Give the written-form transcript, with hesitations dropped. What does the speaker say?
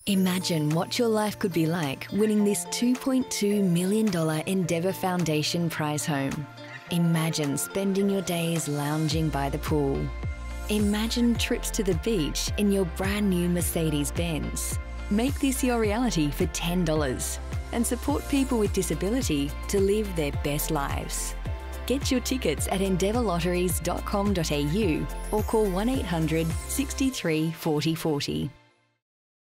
Imagine what your life could be like winning this $2.2 million Endeavour Foundation prize home. Imagine spending your days lounging by the pool. Imagine trips to the beach in your brand new Mercedes-Benz. Make this your reality for $10 and support people with disability to live their best lives. Get your tickets at endeavourlotteries.com.au or call 1 800 63 40 40.